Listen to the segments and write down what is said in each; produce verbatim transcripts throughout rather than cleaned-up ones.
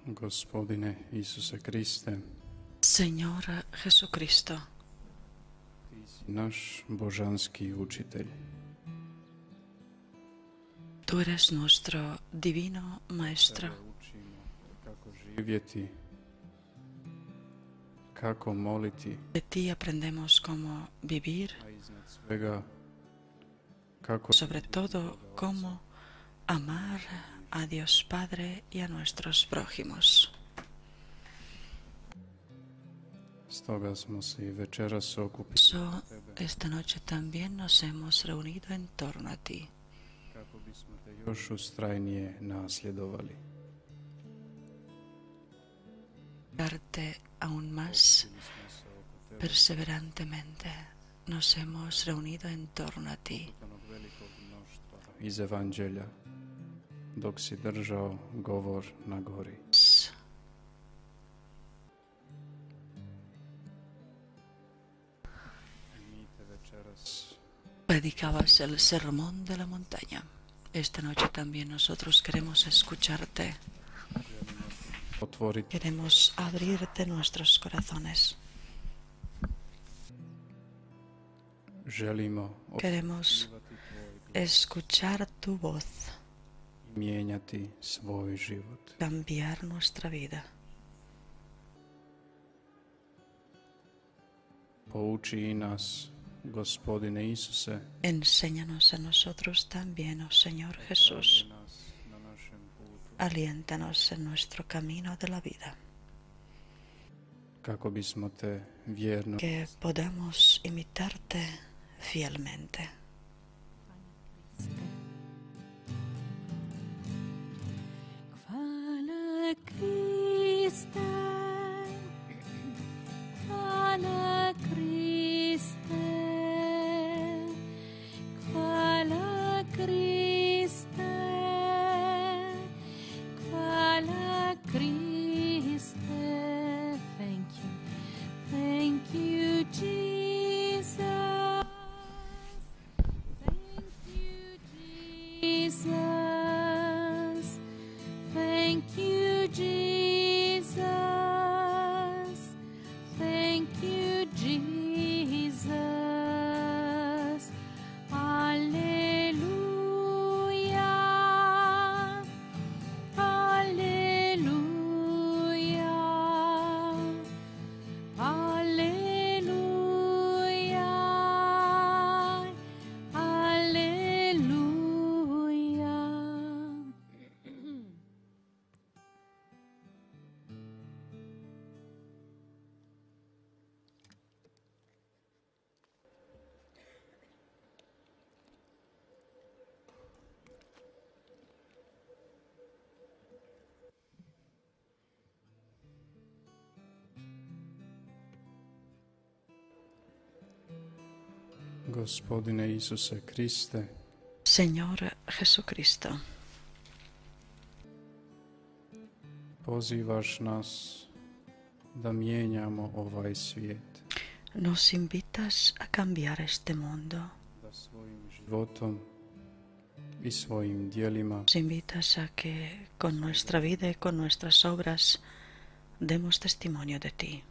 Gospodine Isuse Kriste, Señor Jesucristo, Ti si naš božanski učitelj. tú eres nuestro divino Maestro. Tebe učimo kako živjeti, kako moliti, De ti aprendemos cómo vivir, a iznad svega kako sobre todo cómo amar a Dios Padre y a nuestros prójimos. Stoga smo se i večeras okupili So, esta noche también nos hemos reunido en torno a ti, kako bismo te još ustrajnije nasljedovali. darte aún más Smo se oko tebe perseverantemente. Nos hemos reunido en torno a ti, od onog velikog mnoštva iz evanđelja, dok si držao govor na gori. Mi te večeras predicabas el sermón de la montaña. Esta noche también nosotros queremos escucharte, otvoriti queremos abrirte nuestros corazones, želimo queremos otkrivati tvoj glas escuchar tu voz, i mijenjati svoj život. cambiar nuestra vida. Pouči i nas, Gospodine Isuse, Enséñanos a nosotros también, oh Señor Jesús. nas na našem putu, Aliéntanos en nuestro camino de la vida, kako bismo te vjerno que podamos imitarte fielmente. Hvala Kriste, hvala Kriste, hvala Kriste, hvala Kriste. Thank you, thank you, Jesus. Thank you, Jesus. Thank you, Jesus. Thank you, Jesus. Hallelujah. Hallelujah. Hallelujah. Hallelujah. Gospodine Isuse Kriste, Señor Jesucristo, pozivaš nas da mijenjamo ovaj svijet, nos invitas a cambiar este mundo, da svojim životom i svojim dijelima nos invitas a que con nuestra vida y con nuestras obras demos testimonio de ti.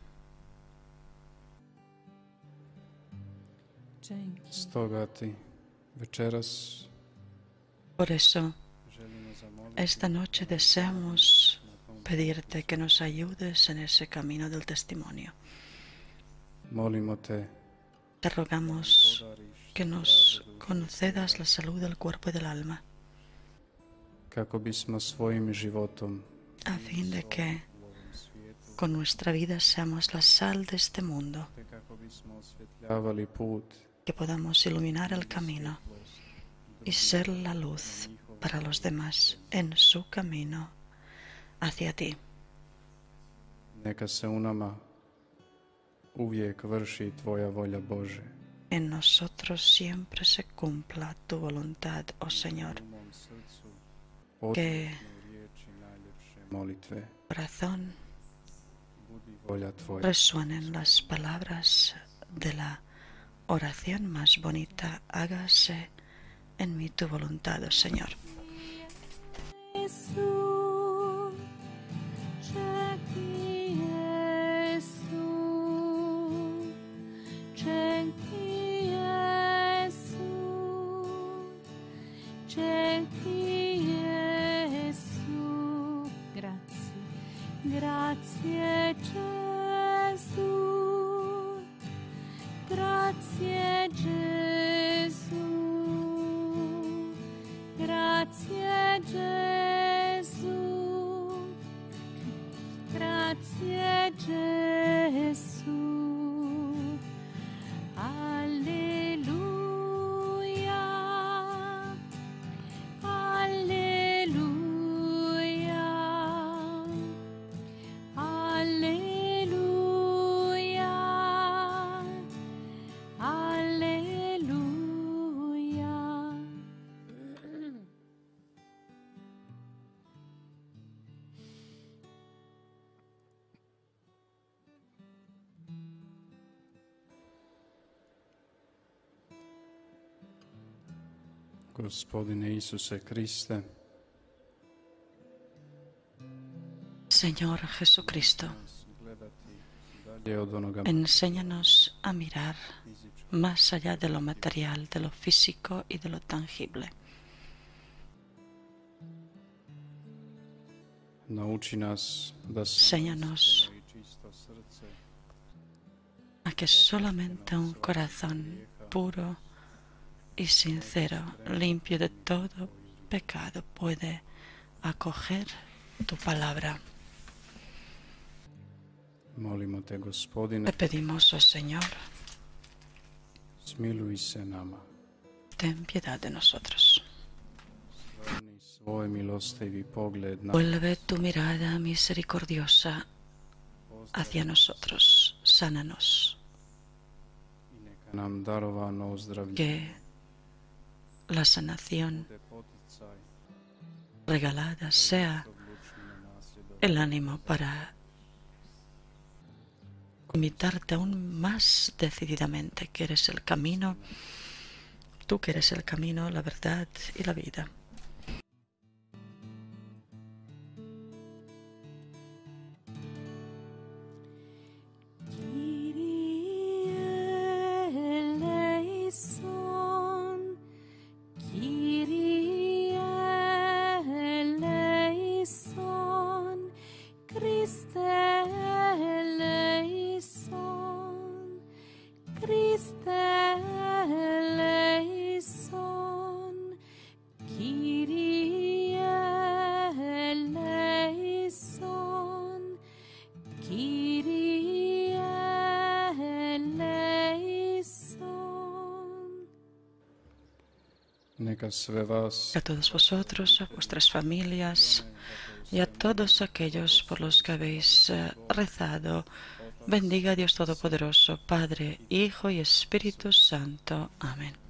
stoga ti večeras Por eso, želimo zamoliti esta noche deseamos pedirte que nos ayudes en ese camino del testimonio. molimo te Te rogamos podariš que nos concedas la salud del cuerpo y del alma, kako bismo svojim životom a fin de que u ovom svijetu con nuestra vida seamos la sal de este mundo, te kako bismo osvjetljavali put que podamos iluminar el camino y ser la luz para los demás en su camino hacia ti. neka se u nama uvijek vrši tvoja volja Bože. En nosotros siempre se cumpla tu voluntad, oh Señor. U mom srcu Que otvorene riječi najljepše molitve. corazón Budi volja tvoja. resuenen las palabras de la oración más bonita. Hágase en mí tu voluntad, oh Señor. Jesús, Grazie Gesù, grazie Gesù, grazie Gesù. Alleluia, alleluia, alleluia, alleluia. Gospodine Isuse Kriste, Señor Jesucristo, gledati dalje od onoga enséñanos a mirar más allá de lo material, de lo físico y de lo tangible. nauči nas da Enséñanos i čisto srce a que solamente un corazón puro y sincero, limpio de todo pecado, puede acoger tu palabra. molimo te, Gospodine, Te pedimos, oh Señor, smiluj se nama. ten piedad de nosotros. Svrni svoj milostivi pogled na Vuelve tu mirada misericordiosa hacia nosotros, sánanos, i neka nam darovano ozdravljenje que la sanación te poticaj regalada sea odlučnije nasljedovanje. el ánimo para imitarte aún más decididamente, que eres el camino, tú que eres el camino, la verdad y la vida. Kyrie eleison, Christe eleison, Christe eleison, Kyrie eleison, Kyrie eleison. Neka sve vas A todos vosotros, a vuestras familias y a todos aquellos por los que habéis eh, rezado, bendiga Dios Todopoderoso, Padre, Hijo y Espíritu Santo. Amén.